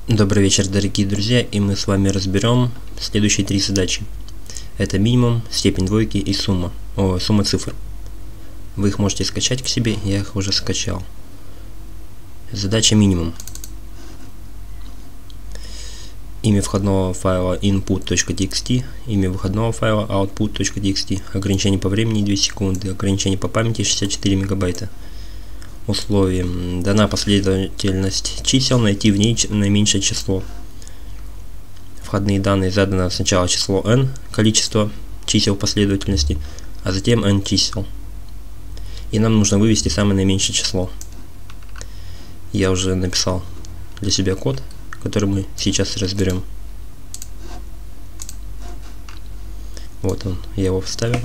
Добрый вечер, дорогие друзья, и мы с вами разберем следующие три задачи. Это минимум, степень двойки и сумма цифр. Вы их можете скачать к себе, я их уже скачал. Задача минимум. Имя входного файла input.txt, имя выходного файла output.txt, ограничение по времени 2 секунды, ограничение по памяти 64 мегабайта. Условия. Дана последовательность чисел, найти в ней наименьшее число. Входные данные задано сначала число n, количество чисел последовательности, а затем n чисел. И нам нужно вывести самое наименьшее число. Я уже написал для себя код, который мы сейчас разберем. Вот он, я его вставил.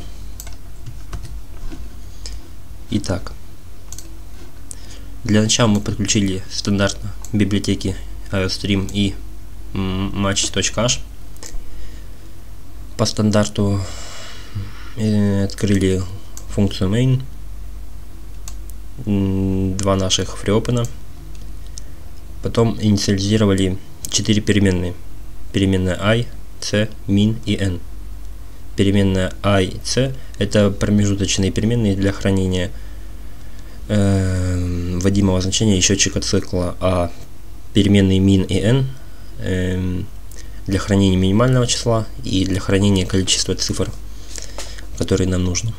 Итак. Для начала мы подключили стандартно библиотеки IOStream и match.h. По стандарту открыли функцию main, два наших FreeOpen, потом инициализировали 4 переменные. Переменная I, C, min и n. Переменная I, C это промежуточные переменные для хранения вводимого значения и счетчика цикла, а переменные min и n для хранения минимального числа и для хранения количества цифр, которые нам нужно.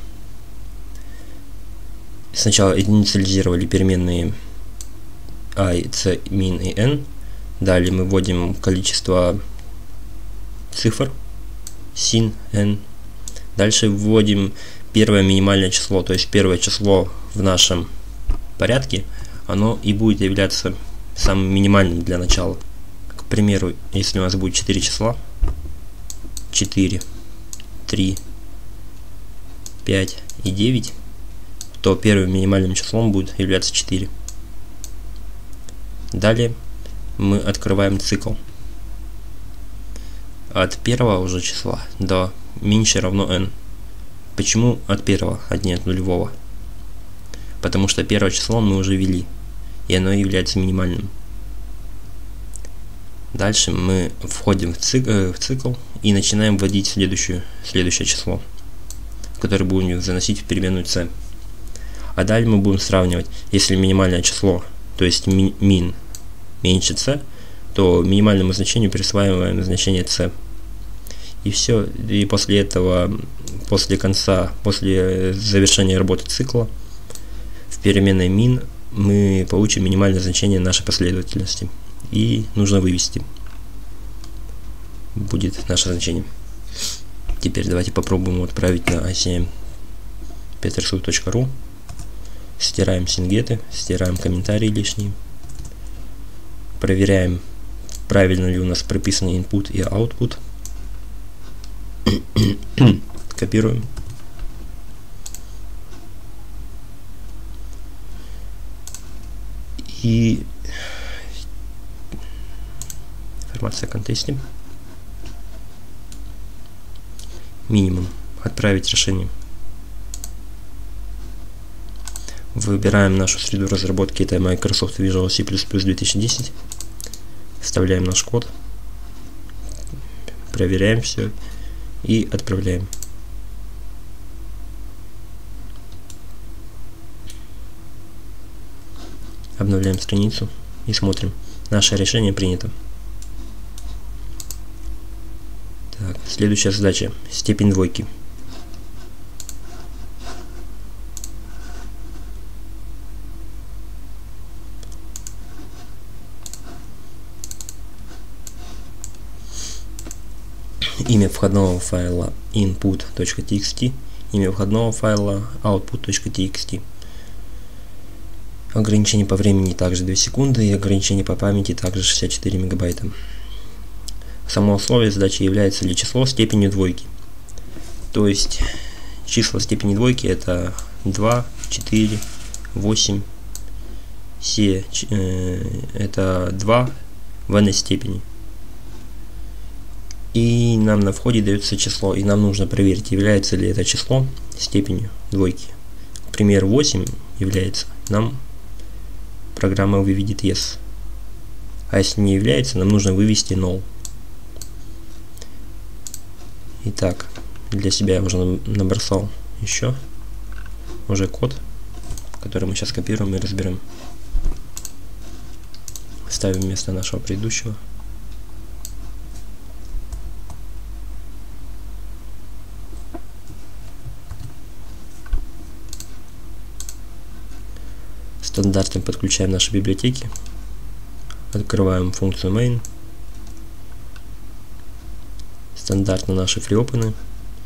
Сначала инициализировали переменные I, C, min и n. Далее мы вводим количество цифр sin, n. Дальше вводим первое минимальное число, то есть первое число в нашем порядке, оно и будет являться самым минимальным для начала. К примеру, если у нас будет 4 числа, 4, 3, 5 и 9, то первым минимальным числом будет являться 4. Далее мы открываем цикл от первого уже числа до меньше равно n. Почему от первого, а не от нулевого? Потому что первое число мы уже ввели, и оно является минимальным. Дальше мы входим в цикл и начинаем вводить следующее число, которое будем заносить в переменную c. А далее мы будем сравнивать, если минимальное число, то есть min меньше c, то минимальному значению присваиваем значение c. И все. И после этого, после завершения работы цикла, в переменной min мы получим минимальное значение нашей последовательности. И нужно вывести. Будет наше значение. Теперь давайте попробуем отправить на acm.petersu.ru. Стираем сингеты, стираем комментарии лишние. Проверяем, правильно ли у нас прописаны input и output. Копируем. И информация о контексте. Минимум. Отправить решение. Выбираем нашу среду разработки. Это Microsoft Visual C++ 2010. Вставляем наш код. Проверяем все. И отправляем. Обновляем страницу и смотрим. Наше решение принято. Так, следующая задача. Степень двойки. Имя входного файла input.txt, имя выходного файла output.txt. Ограничение по времени также 2 секунды и ограничение по памяти также 64 мегабайта. Само условие задачи является ли число степенью двойки. То есть числа степени двойки это 2, 4, 8, все это 2 в n степени. И нам на входе дается число, и нам нужно проверить, является ли это число степенью двойки. К примеру, 8 является, нам программа выведет yes. А если не является, нам нужно вывести null. Итак, для себя я уже набросал еще уже код, который мы сейчас копируем и разберем. Ставим вместо нашего предыдущего. Стандартно подключаем наши библиотеки. Открываем функцию main. Стандартно наши фрee-опены.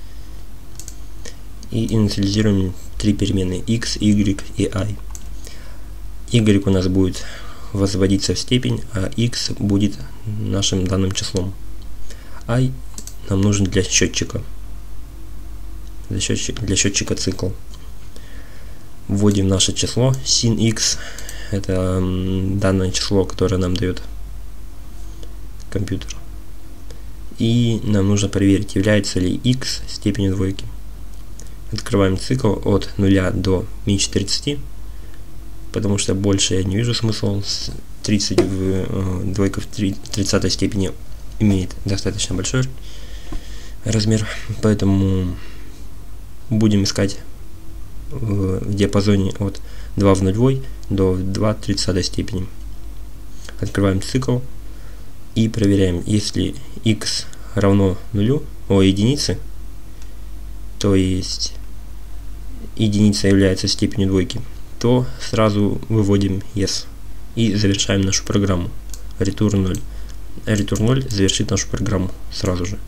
И инициализируем три переменные x, y и i. Y у нас будет возводиться в степень, а x будет нашим данным числом. I нам нужен для счетчика. Для счетчика цикл. Вводим наше число sin x. Это данное число, которое нам дает компьютер. И нам нужно проверить, является ли x степенью двойки. Открываем цикл от 0 до -30, потому что больше я не вижу смысла. 30 двойка в 30 степени имеет достаточно большой размер, поэтому будем искать в диапазоне от 2 в 0 до 2 в 30 степени. Открываем цикл и проверяем, если x равно единице, то есть единица является степенью двойки, то сразу выводим yes и завершаем нашу программу. Return 0. Return 0 завершит нашу программу сразу же.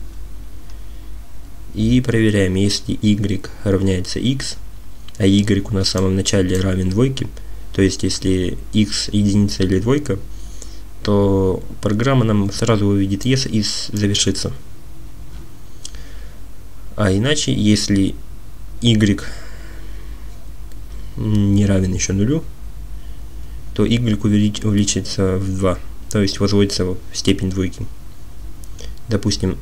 И проверяем, если y равняется x, а y у нас в самом начале равен двойке, то есть если x единица или двойка, то программа нам сразу выведет yes и завершится. А иначе, если y не равен еще нулю, то y увеличится в 2, то есть возводится в степень двойки. Допустим,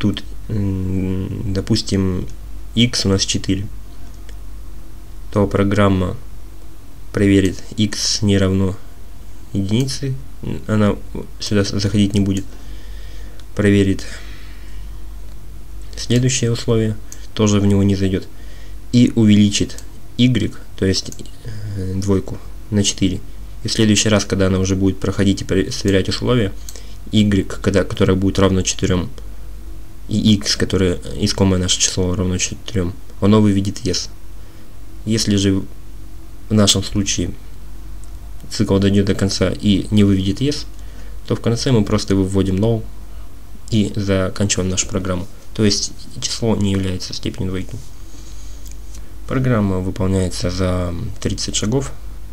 x у нас 4, то программа проверит, x не равно единице, она сюда заходить не будет, проверит следующее условие, тоже в него не зайдет, и увеличит y, то есть двойку, на 4. И в следующий раз, когда она уже будет проходить и сверять условия, y, которое будет равно 4, и x, которое искомое наше число равно 4, оно выведет yes. Если же в нашем случае цикл дойдет до конца и не выведет yes, то в конце мы просто выводим null и заканчиваем нашу программу. То есть число не является степенью двойки. Программа выполняется за 30 шагов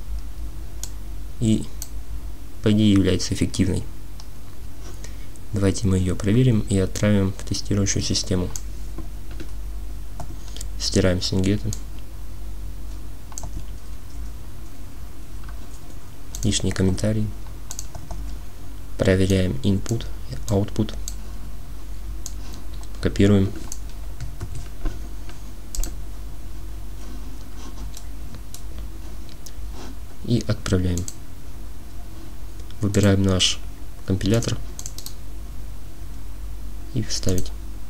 и по идее является эффективной. Давайте мы ее проверим и отправим в тестирующую систему. Стираем сингеты. Лишние комментарии. Проверяем input, output. Копируем. И отправляем. Выбираем наш компилятор и вставить.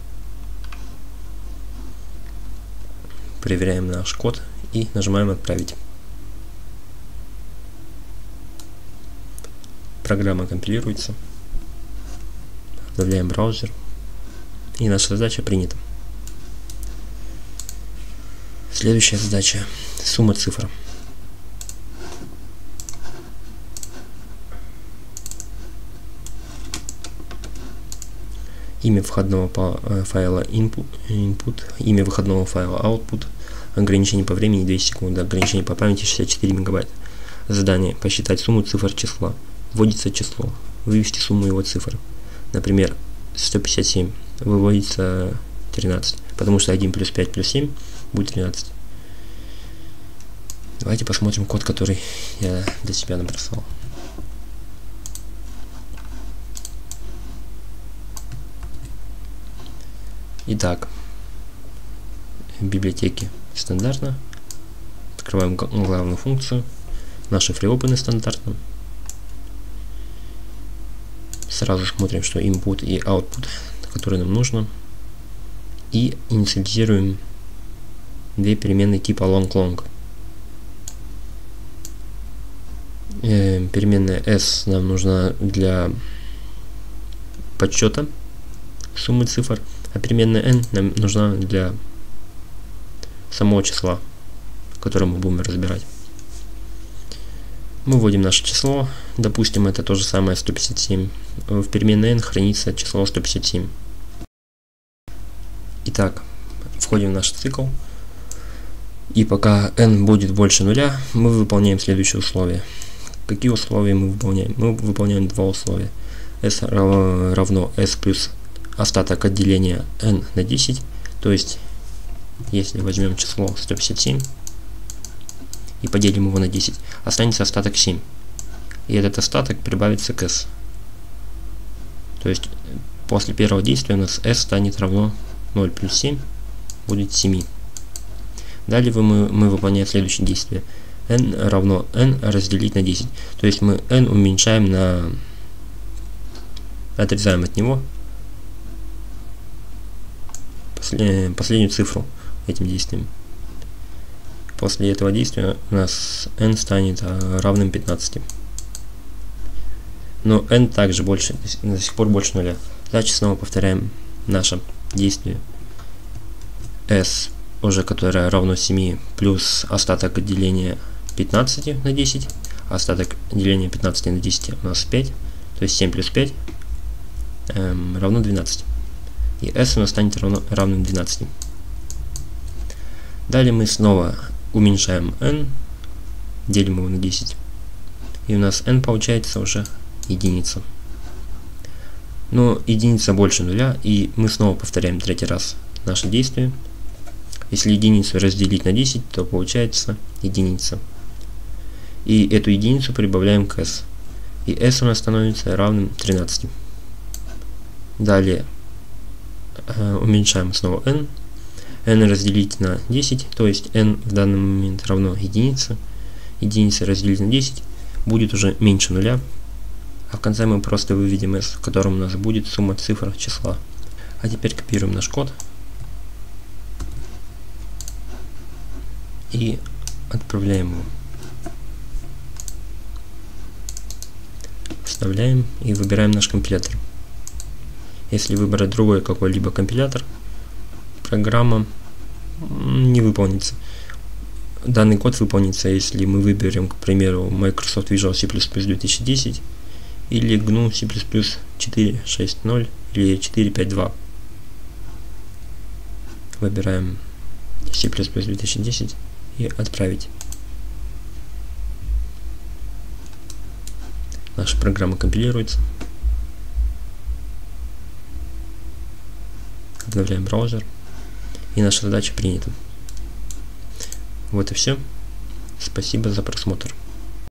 Проверяем наш код и нажимаем отправить. Программа компилируется. Обновляем браузер. И наша задача принята. Следующая задача. Сумма цифр. Имя входного файла input, имя выходного файла output, ограничение по времени 2 секунды, ограничение по памяти 64 мегабайта. Задание: посчитать сумму цифр числа. Вводится число, вывести сумму его цифр. Например, 157, выводится 13, потому что 1 плюс 5 плюс 7 будет 13. Давайте посмотрим код, который я для себя набросал. Итак, в библиотеке стандартно. Открываем главную функцию. Наши фрee-опены стандартно. Сразу смотрим, что input и output, который нам нужно. И инициализируем две переменные типа long. Переменная s нам нужна для подсчета суммы цифр, а переменная n нам нужна для самого числа, которое мы будем разбирать. Мы вводим наше число, допустим, это то же самое 157. В переменной n хранится число 157. Итак, входим в наш цикл, и пока n будет больше нуля, мы выполняем следующие условия. Какие условия мы выполняем? Мы выполняем два условия. S равно s плюс остаток от деления n на 10, то есть если возьмем число 157 и поделим его на 10, останется остаток 7. И этот остаток прибавится к s. То есть после первого действия у нас s станет равно 0 плюс 7 будет 7. Далее мы выполняем следующее действие. n равно n разделить на 10. То есть мы n уменьшаем на... отрезаем от него последнюю цифру этим действием. После этого действия у нас n станет равным 15. Но n также больше, до сих пор больше нуля. Дальше снова повторяем наше действие. S, уже которое равно 7, плюс остаток деления 15 на 10. Остаток деления 15 на 10 у нас 5. То есть 7 плюс 5 равно 12. И s у нас станет равным 12. Далее мы снова уменьшаем n, делим его на 10. И у нас n получается уже единица. Но единица больше нуля, и мы снова повторяем третий раз наше действие. Если единицу разделить на 10, то получается единица. И эту единицу прибавляем к s. И s у нас становится равным 13. Далее уменьшаем снова n. n разделить на 10, то есть n в данный момент равно единице. Единица разделить на 10 будет уже меньше нуля. А в конце мы просто выведем s, в котором у нас будет сумма цифр числа. А теперь копируем наш код. И отправляем его. Вставляем и выбираем наш компилятор. Если выбрать другой какой-либо компилятор, программа не выполнится. Данный код выполнится, если мы выберем, к примеру, Microsoft Visual C++ 2010 или GNU C++ 4.6.0 или 4.5.2. Выбираем C++ 2010 и отправить. Наша программа компилируется. Обновляем браузер. И наша задача принята. Вот и все. Спасибо за просмотр.